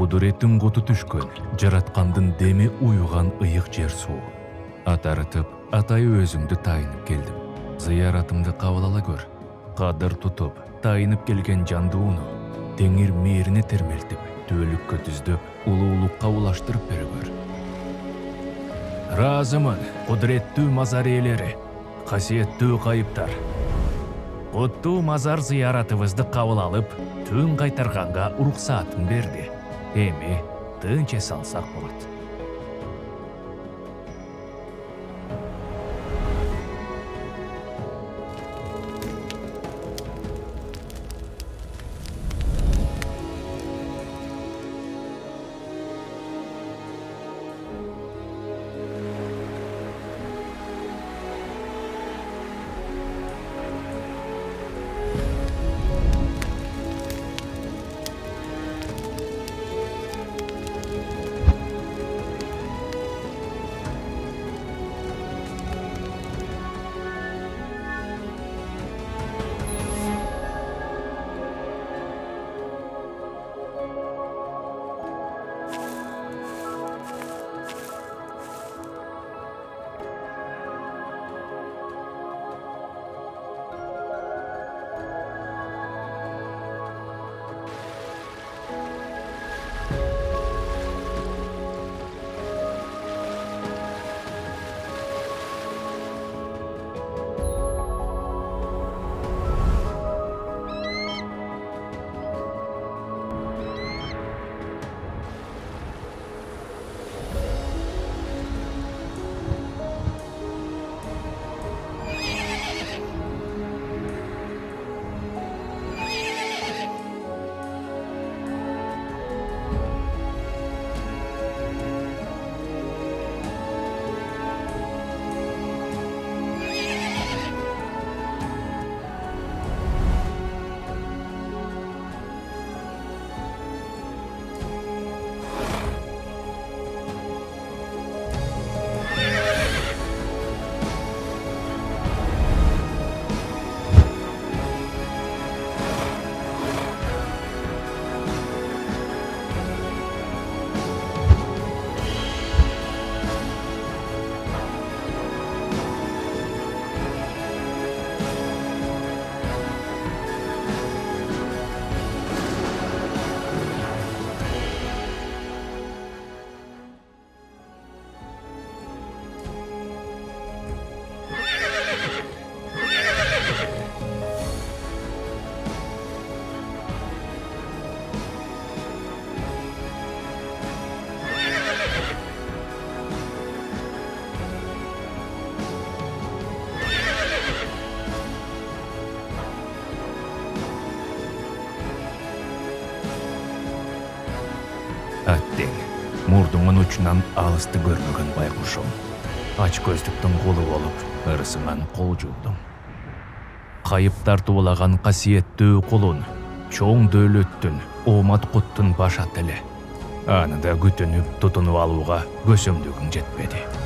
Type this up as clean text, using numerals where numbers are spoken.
Кудуреттин коту түшкөн, жараткандын деми уюган ыйык жер суу. Атарытып, атай өзүңдү тайынып келдим. Зыяратымды кабыл ала көр. Кадыр тутуп, тайынып келген жандууну теңир мээрине термелтип, түбөлүккө түздөп, улуулукка улаштырып бере. Разымын, кудуреттүү мазар ээлери, касиеттүү кайыптар. Куттуу мазар зыяратыбызды кабыл алып, түн кайтарганга уруксаатын берди. Эми тынч эс алсак болот. Аттең, мурдуңун учунан алысты көрмөгөн байкушум. Ач көздүктүн колу болуп, ырысыңан кол жуудум. Кайыптар туулаган касиеттүү кулун, чоң дөөлөттүн, оомат куттун баш ат эле. Аны да күтүнүп, тутунуп алууга көсөмдүгүң жетпеди.